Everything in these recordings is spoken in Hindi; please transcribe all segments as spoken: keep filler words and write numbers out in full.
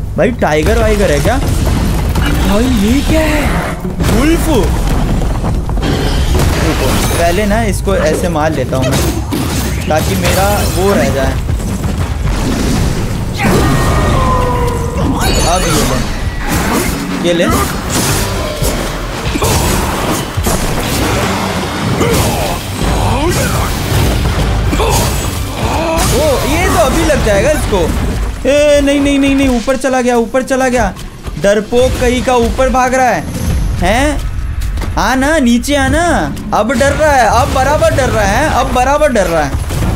भाई टाइगर वाइगर है क्या? भाई ये क्या है? वुल्फ। रुको पहले ना इसको ऐसे मार लेता हूँ मैं, ताकि मेरा वो रह जाए। अब ये ले, ये ले। ओ ये तो अभी लग जाएगा इसको। ए नहीं नहीं नहीं नहीं, ऊपर चला गया, ऊपर चला गया। डरपोक कहीं का ऊपर भाग रहा है हैं? आना नीचे आना। अब डर रहा है, अब बराबर डर रहा है, अब बराबर डर रहा है।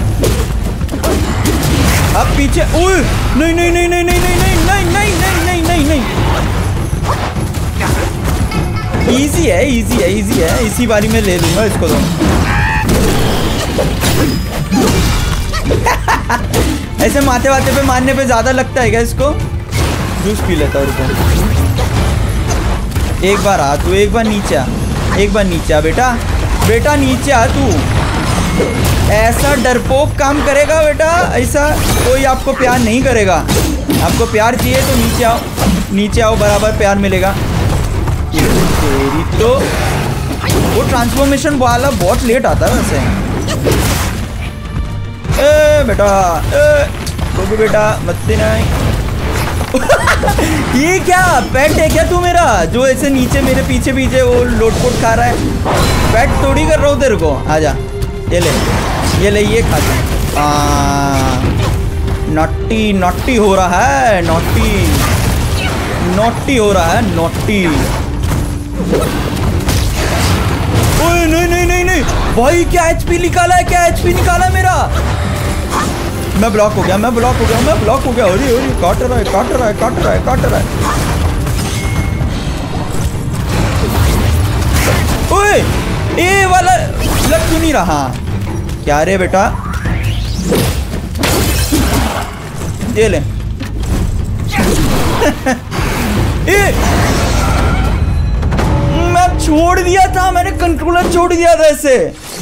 अब पीछे। ओए नहीं नहीं नहीं नहीं नहीं नहीं नहीं नहीं नहीं नहीं नहीं नहीं। इजी है इजी है इजी है, इसी बारी में ले लूंगा इसको तो। ऐसे माथे वाथे पे मारने पे ज्यादा लगता है क्या इसको? जूस पी लेता हूँ रुको। एक बार आ तू, एक बार नीचे आ, एक बार नीचे आ बेटा, बेटा नीचे आ तू। ऐसा डरपोक काम करेगा बेटा, ऐसा कोई आपको प्यार नहीं करेगा। आपको प्यार चाहिए तो नीचे आओ, नीचे आओ, बराबर प्यार मिलेगा। तेरी तो वो ट्रांसफॉर्मेशन वाला बहुत लेट आता है वैसे। ए बेटा, ए बेटा मत देना। ये क्या पेट है क्या तू मेरा, जो ऐसे नीचे मेरे पीछे पीछे वो लोटपोट खा रहा है? पेट थोड़ी कर रहा हूँ तेरे को। आजा ये ले, ये ले, ये खा जा। नॉटी नॉटी हो रहा है, नॉटी नॉटी हो रहा है, नॉटी। ओए नहीं नहीं नहीं नहीं भाई, क्या एचपी निकाला है, क्या एचपी निकाला है मेरा। मैं ब्लॉक हो गया, मैं ब्लॉक हो गया, मैं ब्लॉक हो गया। अरे अरे काट रहा है, काट रहा है, काट रहा है, काट रहा है। ओए ए वाला लग क्यों नहीं रहा? क्या रे बेटा, ये ले। ए मैं छोड़ दिया था, मैंने कंट्रोलर छोड़ दिया था ऐसे।